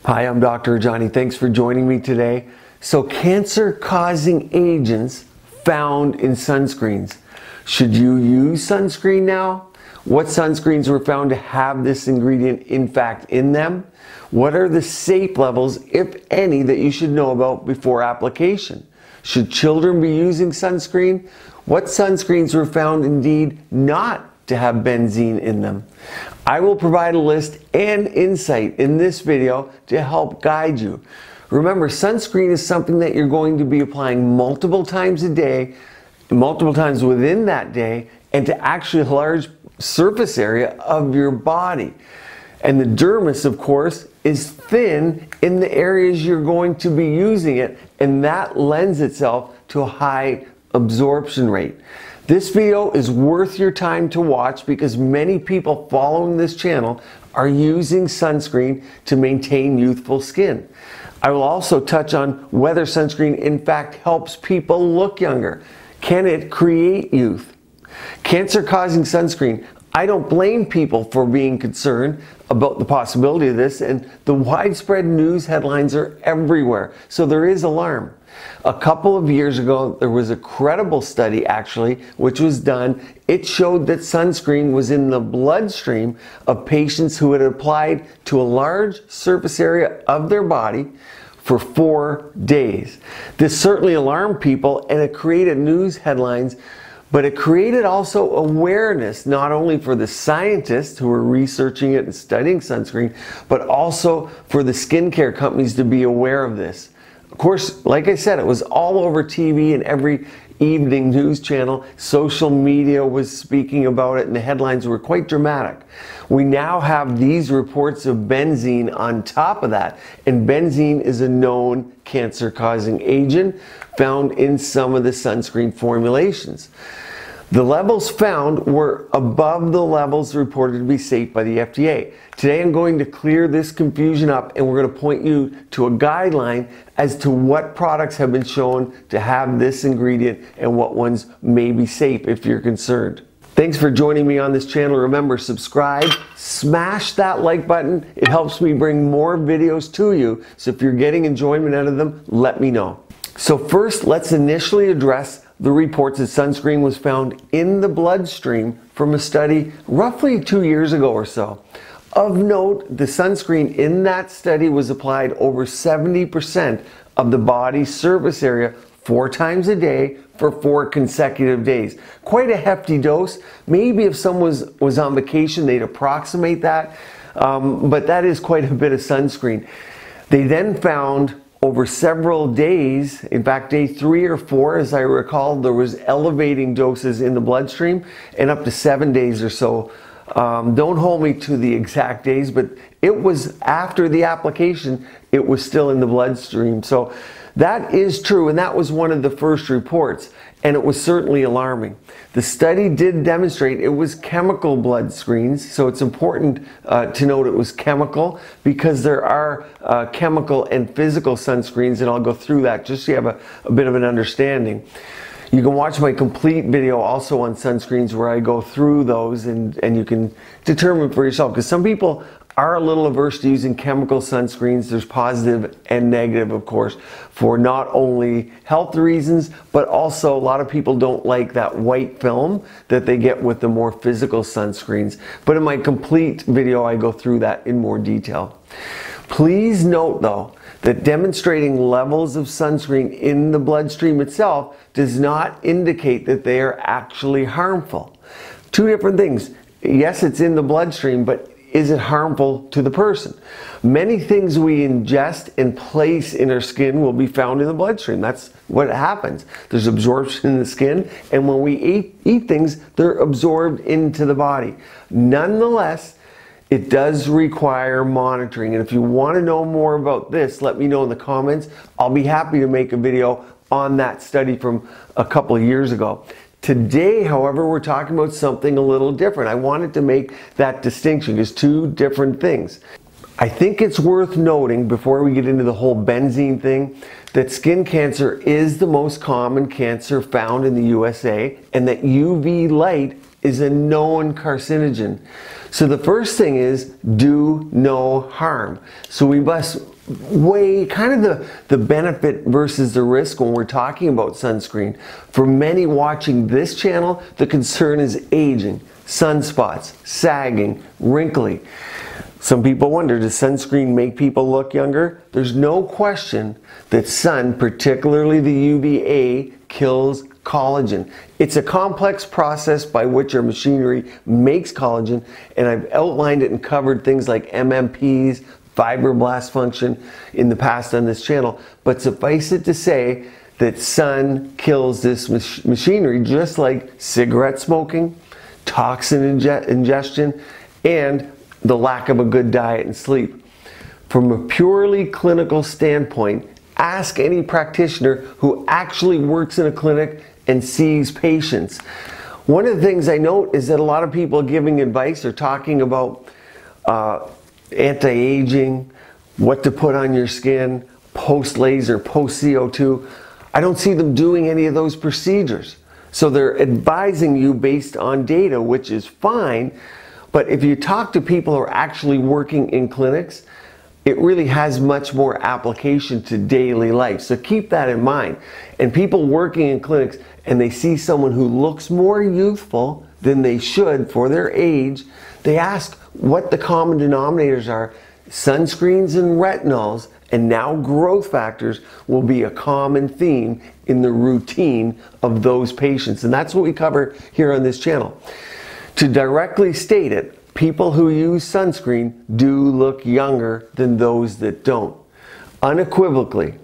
Hi, I'm Dr. Rajani. Thanks for joining me today. So, cancer-causing agents found in sunscreens. Should you use sunscreen now? What sunscreens were found to have this ingredient, in fact, in them? What are the safe levels, if any, that you should know about before application? Should children be using sunscreen? What sunscreens were found indeed not to have benzene in them? I will provide a list and insight in this video to help guide you. Remember, sunscreen is something that you're going to be applying multiple times a day, multiple times within that day, and to actually a large surface area of your body. And the dermis, of course, is thin in the areas you're going to be using it, and that lends itself to a high absorption rate. This video is worth your time to watch because many people following this channel are using sunscreen to maintain youthful skin. I will also touch on whether sunscreen in fact helps people look younger. Can it create youth? Cancer-causing sunscreen. I don't blame people for being concerned about the possibility of this, and the widespread news headlines are everywhere, so there is alarm. A couple of years ago, there was a credible study actually, which was done. It showed that sunscreen was in the bloodstream of patients who had applied to a large surface area of their body for 4 days. This certainly alarmed people, and it created news headlines, but it created also awareness, not only for the scientists who were researching it and studying sunscreen, but also for the skincare companies to be aware of this. Of course, like I said, it was all over TV and every evening news channel. Social media was speaking about it, and the headlines were quite dramatic. We now have these reports of benzene on top of that, and benzene is a known cancer-causing agent found in some of the sunscreen formulations. The levels found were above the levels reported to be safe by the FDA. Today I'm going to clear this confusion up, and we're going to point you to a guideline as to what products have been shown to have this ingredient and what ones may be safe if you're concerned. Thanks for joining me on this channel. Remember, subscribe, smash that like button. It helps me bring more videos to you. So if you're getting enjoyment out of them, let me know. So first, let's initially address the reports that sunscreen was found in the bloodstream from a study roughly 2 years ago or so. Of note, the sunscreen in that study was applied over 70% of the body's surface area 4 times a day for 4 consecutive days. Quite a hefty dose. Maybe if someone was on vacation, they'd approximate that, but that is quite a bit of sunscreen. They then found over several days, in fact day 3 or 4 as I recall, there was elevating doses in the bloodstream, and up to 7 days or so. Don't hold me to the exact days, but it was after the application, it was still in the bloodstream. So that is true, and that was one of the first reports, and it was certainly alarming. The study did demonstrate it was chemical blood screens, so it's important to note it was chemical, because there are chemical and physical sunscreens, and I'll go through that just so you have a bit of an understanding. You can watch my complete video also on sunscreens where I go through those, and you can determine for yourself, because some people are a little averse to using chemical sunscreens. There's positive and negative, of course, for not only health reasons, but also a lot of people don't like that white film that they get with the more physical sunscreens. But in my complete video, I go through that in more detail. Please note, though, that demonstrating levels of sunscreen in the bloodstream itself does not indicate that they are actually harmful. Two different things. Yes, it's in the bloodstream, but is it harmful to the person? Many things we ingest and place in our skin will be found in the bloodstream. That's what happens. There's absorption in the skin, and when we eat things, they're absorbed into the body. Nonetheless, it does require monitoring, and if you want to know more about this, let me know in the comments. I'll be happy to make a video on that study from a couple of years ago. Today, however, we're talking about something a little different. I wanted to make that distinction. There's two different things. I think it's worth noting, before we get into the whole benzene thing, that skin cancer is the most common cancer found in the USA, and that UV light is a known carcinogen. So the first thing is do no harm. So we must weigh kind of the benefit versus the risk when we're talking about sunscreen. For many watching this channel, the concern is aging, sunspots, sagging, wrinkly. Some people wonder, does sunscreen make people look younger? There's no question that sun, particularly the UVA, kills collagen. It's a complex process by which our machinery makes collagen, and I've outlined it and covered things like MMPs, fibroblast function in the past on this channel. But suffice it to say that sun kills this machinery just like cigarette smoking, toxin ingestion, and the lack of a good diet and sleep. From a purely clinical standpoint, ask any practitioner who actually works in a clinic and sees patients. One of the things I note is that a lot of people giving advice are talking about anti-aging, what to put on your skin, post-laser, post-CO2. I don't see them doing any of those procedures. So they're advising you based on data, which is fine. But if you talk to people who are actually working in clinics, it really has much more application to daily life. So keep that in mind. And people working in clinics and they see someone who looks more youthful than they should for their age, they ask what the common denominators are. Sunscreens and retinols and now growth factors will be a common theme in the routine of those patients. And that's what we cover here on this channel. To directly state it, people who use sunscreen do look younger than those that don't. Unequivocally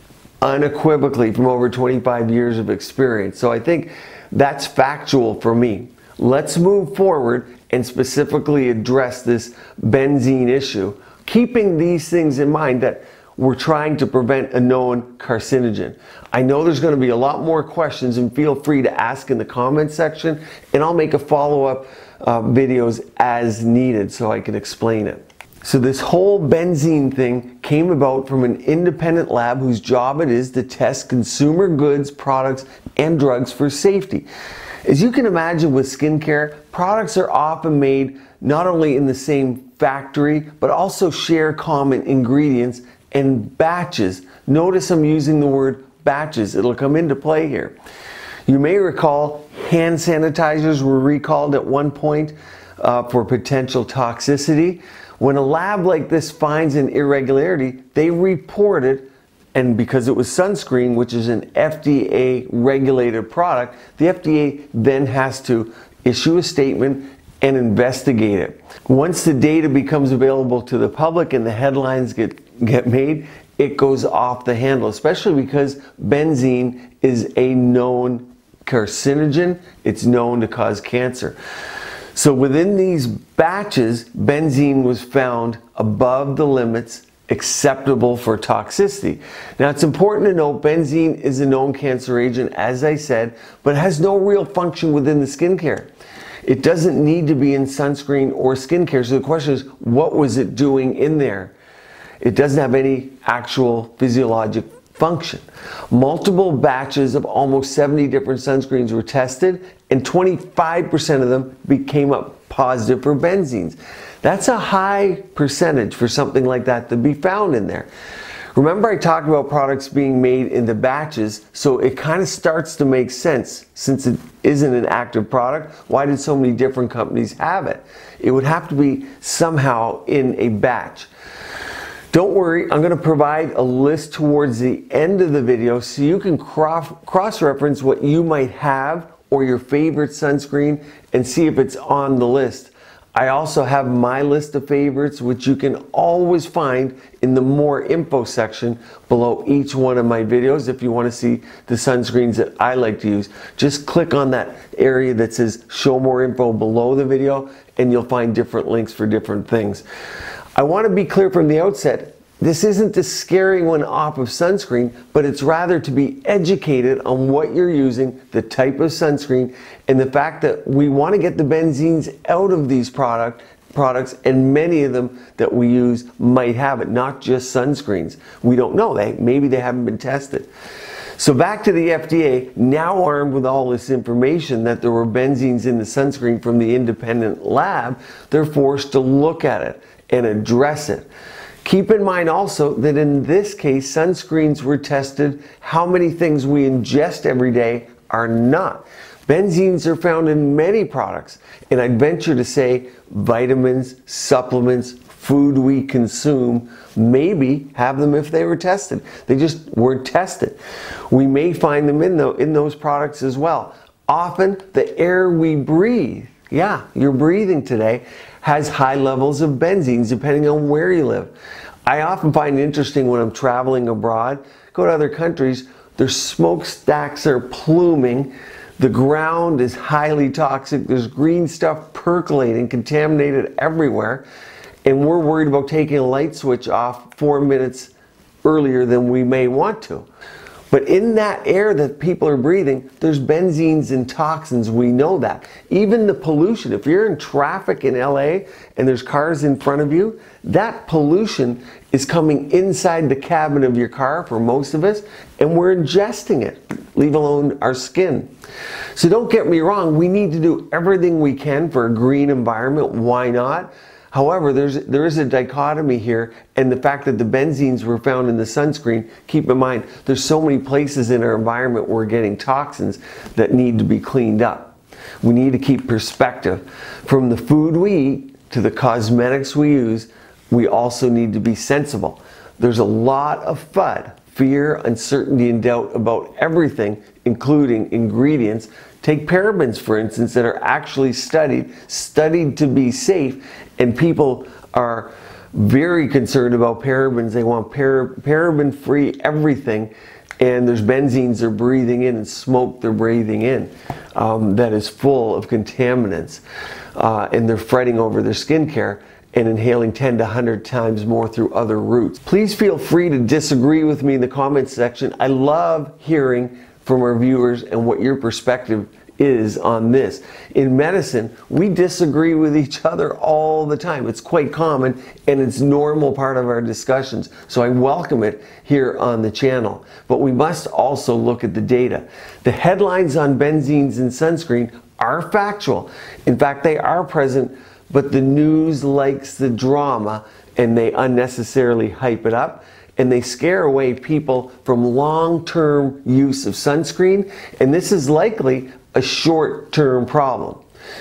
from over 25 years of experience. So I think that's factual for me. Let's move forward and specifically address this benzene issue, keeping these things in mind that we're trying to prevent a known carcinogen. I know there's going to be a lot more questions, and feel free to ask in the comment section, and I'll make a follow-up videos as needed so I can explain it. So this whole benzene thing came about from an independent lab whose job it is to test consumer goods, products, and drugs for safety. As you can imagine with skincare, products are often made not only in the same factory, but also share common ingredients and batches. Notice I'm using the word batches. It'll come into play here. You may recall hand sanitizers were recalled at one point for potential toxicity. When a lab like this finds an irregularity, they report it, and because it was sunscreen, which is an FDA regulated product, the FDA then has to issue a statement and investigate it. Once the data becomes available to the public and the headlines get made, it goes off the handle, especially because benzene is a known carcinogen. It's known to cause cancer. So within these batches, benzene was found above the limits acceptable for toxicity. Now it's important to note benzene is a known cancer agent, as I said, but has no real function within the skincare. It doesn't need to be in sunscreen or skincare. So the question is, what was it doing in there? It doesn't have any actual physiologic function. Multiple batches of almost 70 different sunscreens were tested, and 25% of them came up positive for benzenes. That's a high percentage for something like that to be found in there. Remember I talked about products being made in the batches, so it kind of starts to make sense. Since it isn't an active product, why did so many different companies have it? It would have to be somehow in a batch. Don't worry, I'm going to provide a list towards the end of the video so you can cross-reference what you might have or your favorite sunscreen and see if it's on the list. I also have my list of favorites, which you can always find in the more info section below each one of my videos. If you want to see the sunscreens that I like to use, just click on that area that says show more info below the video and you'll find different links for different things. I want to be clear from the outset, this isn't to scare anyone off of sunscreen, but it's rather to be educated on what you're using, the type of sunscreen, and the fact that we want to get the benzenes out of these products, and many of them that we use might have it, not just sunscreens. We don't know, maybe they haven't been tested. So back to the FDA, now armed with all this information that there were benzenes in the sunscreen from the independent lab, they're forced to look at it and address it. Keep in mind also that in this case, sunscreens were tested how many things we ingest every day are not. Benzenes are found in many products, and I'd venture to say vitamins, supplements, food we consume, maybe have them if they were tested. They just weren't tested. We may find them in those products as well. Often the air we breathe, yeah, you're breathing today, has high levels of benzenes depending on where you live. I often find it interesting when I'm traveling abroad, go to other countries, their smokestacks are pluming, the ground is highly toxic, there's green stuff percolating, contaminated everywhere, and we're worried about taking a light switch off 4 minutes earlier than we may want to. But in that air that people are breathing, there's benzenes and toxins, we know that. Even the pollution, if you're in traffic in LA and there's cars in front of you, that pollution is coming inside the cabin of your car for most of us, and we're ingesting it, leave alone our skin. So don't get me wrong, we need to do everything we can for a green environment, why not? However, there is a dichotomy here, and the fact that the benzenes were found in the sunscreen, keep in mind, there's so many places in our environment where we're getting toxins that need to be cleaned up. We need to keep perspective. From the food we eat to the cosmetics we use, we also need to be sensible. There's a lot of FUD, fear, uncertainty, and doubt about everything, including ingredients. Take parabens, for instance, that are actually studied to be safe, and people are very concerned about parabens. They want paraben-free everything, and there's benzenes they're breathing in and smoke they're breathing in that is full of contaminants, and they're fretting over their skincare and inhaling 10 to 100 times more through other routes. Please feel free to disagree with me in the comments section. I love hearing from our viewers and what your perspective is on this. In medicine, we disagree with each other all the time. It's quite common, and it's a normal part of our discussions. So I welcome it here on the channel. But we must also look at the data. The headlines on benzenes and sunscreen are factual. In fact, they are present, but the news likes the drama, and they unnecessarily hype it up, and they scare away people from long-term use of sunscreen, and this is likely a short-term problem.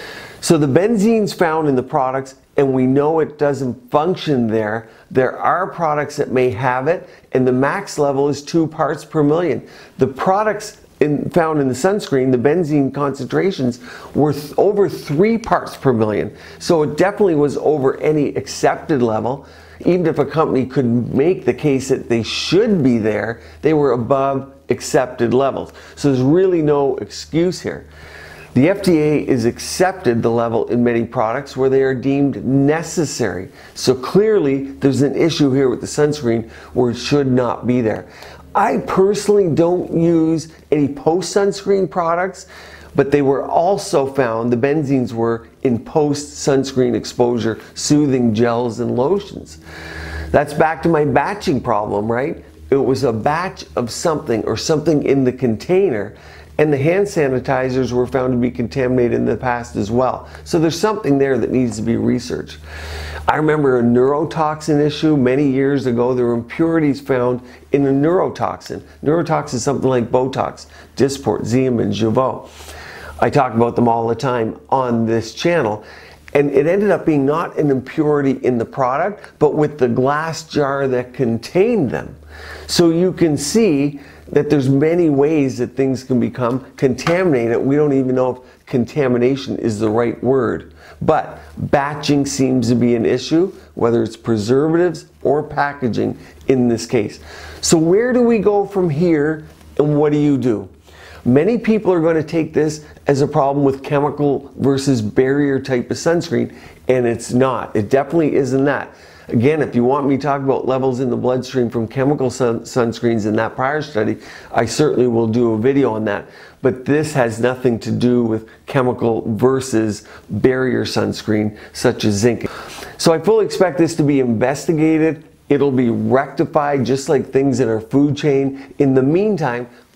So the benzenes found in the products, and we know it doesn't function there. There are products that may have it, and the max level is 2 parts per million. The products found in the sunscreen, the benzene concentrations were over 3 parts per million. So it definitely was over any accepted level. Even if a company could make the case that they should be there, they were above accepted levels. So there's really no excuse here. The FDA has accepted the level in many products where they are deemed necessary. So clearly there's an issue here with the sunscreen where it should not be there. I personally don't use any post-sunscreen products, but they were also found, the benzenes were, in post-sunscreen exposure, soothing gels and lotions. That's back to my batching problem, right? It was a batch of something or something in the container, and the hand sanitizers were found to be contaminated in the past as well. So there's something there that needs to be researched. I remember a neurotoxin issue many years ago. There were impurities found in a neurotoxin. Neurotoxin is something like Botox, Dysport, Xeomin, Jeuveau. I talk about them all the time on this channel. And it ended up being not an impurity in the product, but with the glass jar that contained them. So you can see that there's many ways that things can become contaminated. We don't even know if contamination is the right word. But batching seems to be an issue, whether it's preservatives or packaging in this case. So where do we go from here, and what do you do? Many people are going to take this as a problem with chemical versus barrier type of sunscreen, and it's not. It definitely isn't that. Again, if you want me to talk about levels in the bloodstream from chemical sunscreens in that prior study, I certainly will do a video on that. But this has nothing to do with chemical versus barrier sunscreen such as zinc. So I fully expect this to be investigated. It'll be rectified just like things in our food chain. In the meantime,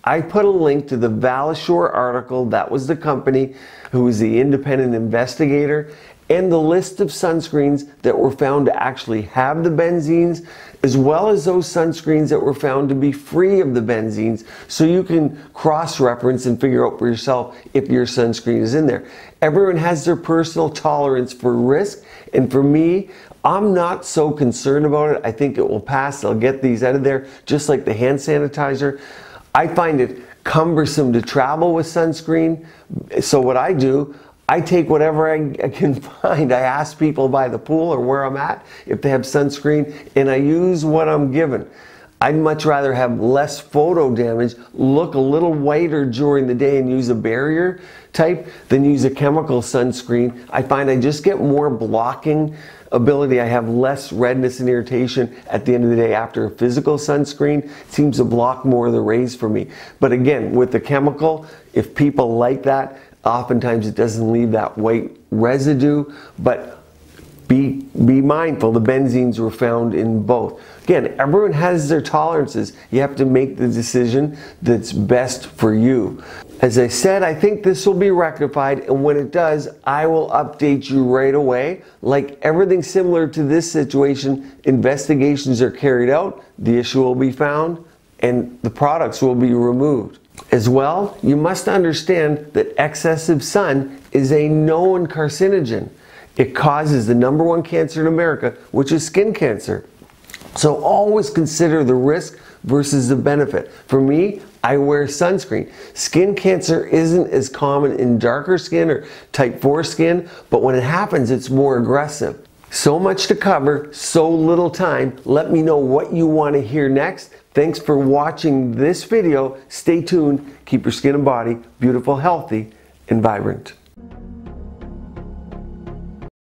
I put a link to the Valisure article, that was the company who was the independent investigator, and the list of sunscreens that were found to actually have the benzenes, as well as those sunscreens that were found to be free of the benzenes, so you can cross-reference and figure out for yourself if your sunscreen is in there. Everyone has their personal tolerance for risk, and for me, I'm not so concerned about it. I think it will pass. I'll get these out of there, just like the hand sanitizer. I find it cumbersome to travel with sunscreen, so what I do, I take whatever I can find. I ask people by the pool or where I'm at if they have sunscreen, and I use what I'm given. I'd much rather have less photo damage, look a little whiter during the day and use a barrier type than use a chemical sunscreen. I find I just get more blocking ability. I have less redness and irritation at the end of the day after a physical sunscreen. It seems to block more of the rays for me. But again, with the chemical, if people like that, oftentimes it doesn't leave that white residue, but be mindful, the benzenes were found in both. Again, everyone has their tolerances. You have to make the decision that's best for you. As I said, I think this will be rectified, and when it does, I will update you right away. Like everything similar to this situation, investigations are carried out, the issue will be found, and the products will be removed. As well, you must understand that excessive sun is a known carcinogen. It causes the #1 cancer in America, which is skin cancer. So always consider the risk versus the benefit. For me, I wear sunscreen. Skin cancer isn't as common in darker skin or type 4 skin, but when it happens, it's more aggressive. So much to cover, so little time. Let me know what you want to hear next. Thanks for watching this video. Stay tuned. Keep your skin and body beautiful, healthy, and vibrant.